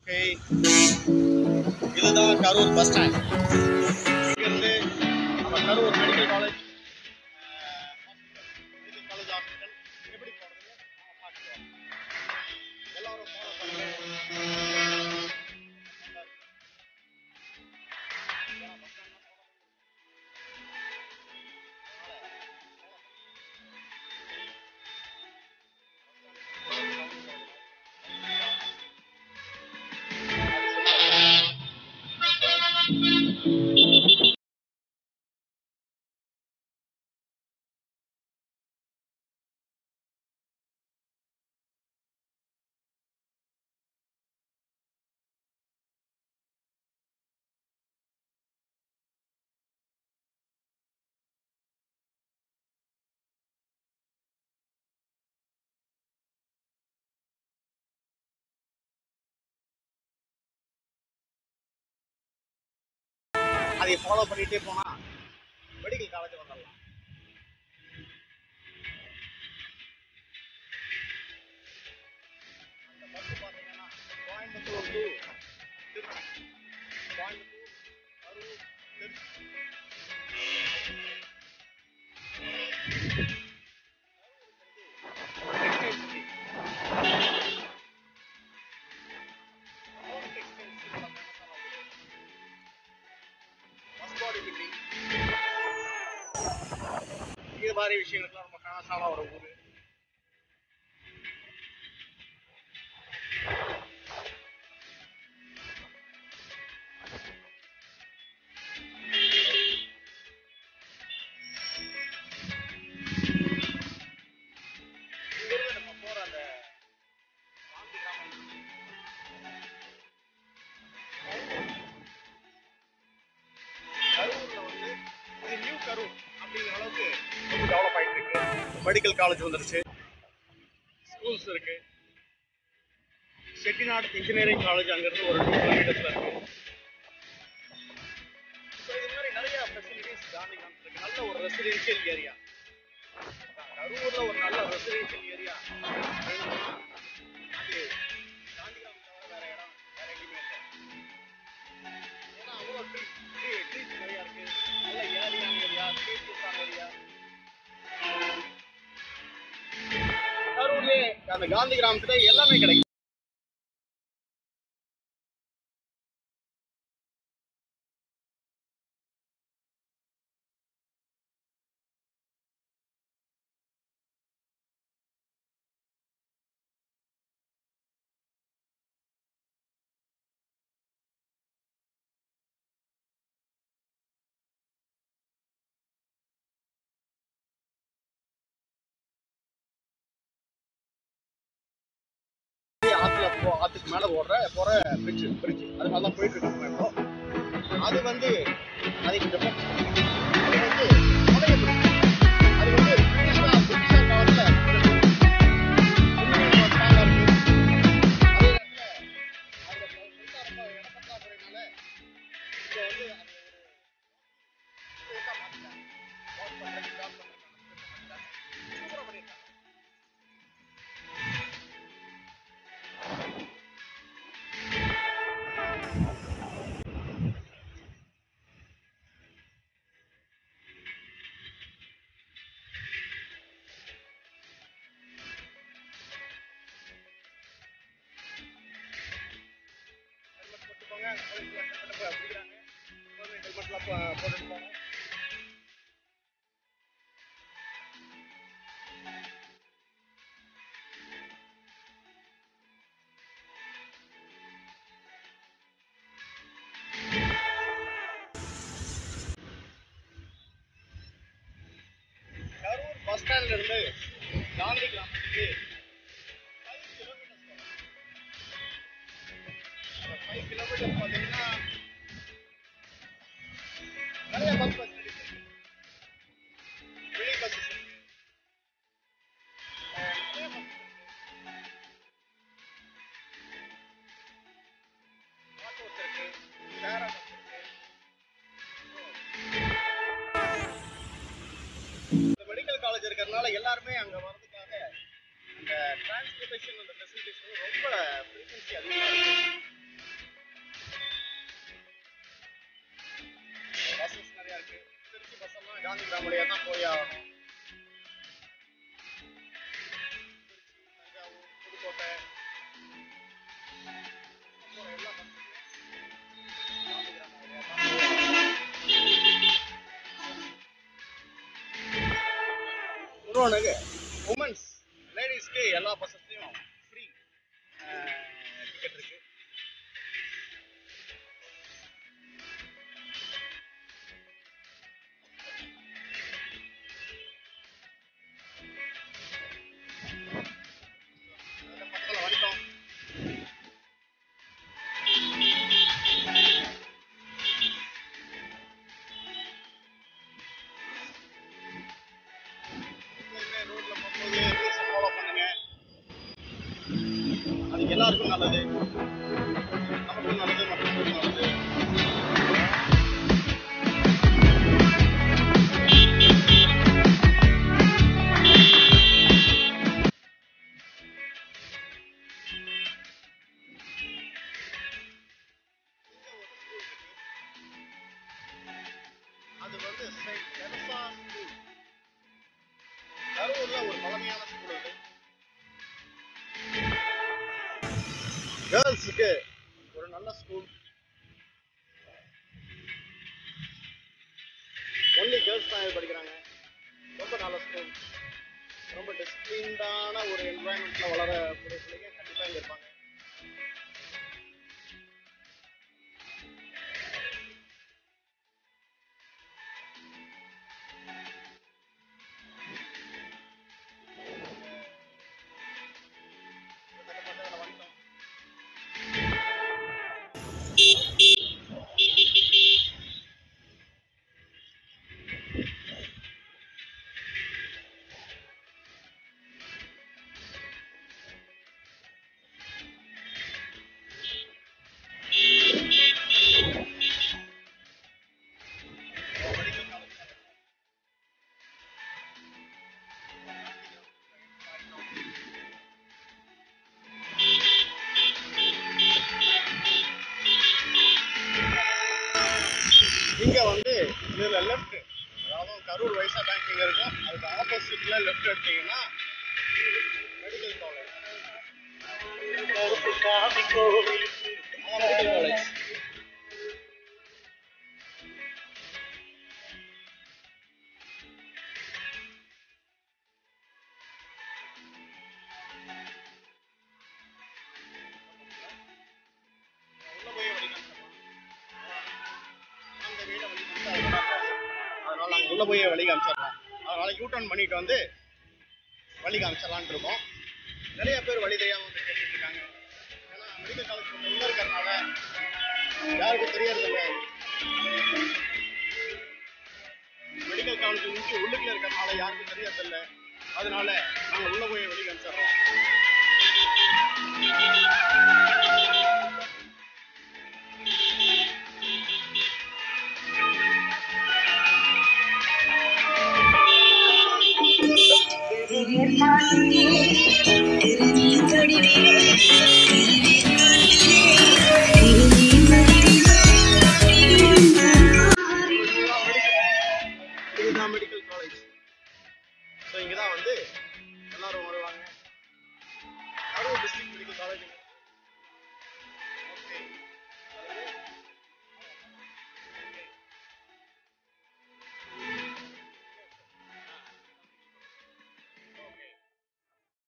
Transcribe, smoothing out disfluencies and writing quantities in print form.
Okay. இதுதான் Karur bus stand. இங்கிருந்து நம்ம கரூர் மெடிக்கல் காலேஜ் ஹாஸ்பிட்டல் எப்படி போறதுன்னு பார்க்கலாம். எல்லாரும் ஃபாலோ பண்ணுங்க. அதை ஃபாலோ பண்ணிட்டே போனா மெடிக்கல் காலேஜ் வந்துடலாம். அந்த பஸ் பார்த்தீங்கன்னா கோயம்புத்தூர் டு திருச்சி, கோயம்புத்தூர், கரூர், திருச்சி. இது மாதிரி விஷயங்களுக்குலாம் ரொம்ப ஃபேமஸான ஒரு ஊர். இங்கிருந்து நம்ம போற அந்த காந்தி கிராமம் கரூர்ல வந்து இது நியூ கரூர் அப்படிங்கிற அளவுக்கு ரொம்ப டெவலப் ஆகிட்டு இருக்கு. மெடிக்கல் காலேஜ் வந்துருச்சு, ஸ்கூல்ஸ் இருக்கு. செட்டிநாடு இன்ஜினியரிங் காலேஜ் அங்கிருந்து ஒரு 2 கிலோமீட்டர்ஸ்ல இருக்கு. ஸோ இது மாதிரி நிறைய ஃபெசிலிட்டிஸ் காந்தி கிராமத்தில் இருக்கு. நல்ல ஒரு ரெசிடென்ஷியல் ஏரியா. கரூர்ல ஒரு நல்ல ரெசிடென்ஷியல் ஏரியா அது காந்தி கிராமம் தவிர வேற இடம் வேற எங்கேயுமே இல்லை. ஏன்னா அவ்வளோ ட்ரீஸ் நிறையா இருக்கு. நல்ல ஏரியான ஏரியா, ஸ்பேசியஸான ஏரியா. கரூர்லேயே அந்த காந்தி கிராமத்துல எல்லாமே கிடைக்கும். ஆத்துக்கு மேல போற பிரிட்ஜ் அது மாதிரி தான் போயிட்டு இருக்கோம் இப்போ. அது வந்து அதுக்கு அது வந்து பழைய bridge. அது வந்து பிரிட்டிஷார் காலத்துல இருக்கு. அதே நேரத்தில் அந்த மின்சாரம் இடப்பற்றாக்குறையினால இதை வந்து மாற்றிட்டாங்க. சூப்பராக பண்ணியிருக்காங்க. ஹெல்மெட் போட்டுக்கோங்க. போலீஸ்ல பிடிக்கிறாங்க. ஹெல்மெட்லாம் போட்டுட்டு போங்க. கரூர் பஸ் ஸ்டாண்ட்ல இருந்து காந்தி கிராமத்துக்கு 5 கிலோமீட்டர்ஸ் வரும். 5 கிலோமீட்டர்ஸ் பார்த்தீங்கன்னா நிறைய பஸ் ஃபெசிலிட்டிஸ் இருக்கு. மினி பஸ்ஸஸ் இருக்கு, நிறைய பஸ் இருக்கு, ஆட்டோஸ் இருக்கு, ஷேர் ஆட்டோஸ் இருக்கு. இந்த மெடிக்கல் காலேஜ் இருக்கிறதுனால எல்லாருமே அங்க வர்றதுக்காக அந்த டிரான்ஸ்போர்ட்டேஷன் அந்த ஃபெசிலிட்டிஸ் ரொம்ப ஃப்ரீக்வன்சி அதிகமாக இருக்கு. மலையாளம், தஞ்சாவூர், புதுக்கோட்டை, அப்புறம் எல்லா இன்னொன்று உமன்ஸ் லேடிஸ்க்கு எல்லா பஸ்ஸஸ்லையும் ஃப்ரீ டிக்கெட் இருக்கு. பக்கத்தில் வந்துட்டோம். ரோட்ல போகும்போது ரூல்ஸ் ஃபாலோ பண்ணுங்க. அது எல்லாருக்கும் நல்லது, நமக்கும் நல்லது, மற்றவங்களுக்கும் நல்லது. அது வந்து செயின்ட் தெரசா ஸ்கூல். கரூர்ல ஒரு பழமையான ஸ்கூல் அது. கேர்ள்ஸுக்கு ஒரு நல்ல ஸ்கூல். ஒன்லி கேர்ள்ஸ் தான் படிக்கிறாங்க. ரொம்ப நல்ல ஸ்கூல். ரொம்ப டிசிப்ளின்டான ஒரு என்வாயன்மெண்ட்ல வளரக்கூடிய பிள்ளைங்க கண்டிப்பா இங்க இருப்பாங்க. வந்துட்டோம். இங்க வந்து இதுல லெஃப்ட், அதாவது கரூர் வைசா பேங்க் இங்க இருக்கும், அதுக்கு ஆப்போசிட்ல லெஃப்ட் எடுத்தீங்கன்னா மெடிக்கல் காலேஜ். மெடிக்கல் காலேஜ் உள்ள போய் அந்த வீட வழி அதனால நாங்கள் உள்ள போய் வழி காமிச்சிடலாம். அதனால யூட்டர்ன் பண்ணிட்டு வந்து வழி காமிச்சிடலான் இருக்கோம். நிறைய பேர் வழி தெரியாம வந்து கேட்டுட்டு இருக்காங்க. ஏன்னா மெடிக்கல் காலேஜ் கொஞ்சம் உள்ள இருக்கிறதுனால யாருக்கும் தெரியறதில்ல. மெடிக்கல் காலேஜ் முடிஞ்சு உள்ளுக்குள்ள இருக்கிறதுனால யாருக்கும் தெரியறதில்ல. அதனால நாங்கள் உள்ள போய் வழி காமிச்சிடறோம்.